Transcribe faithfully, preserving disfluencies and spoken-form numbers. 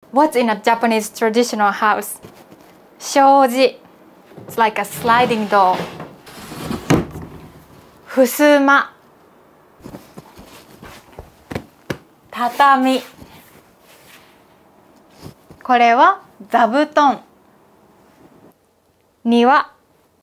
What's in a Japanese traditional house? 障子 It's like a sliding door. ふすま畳これは座布団庭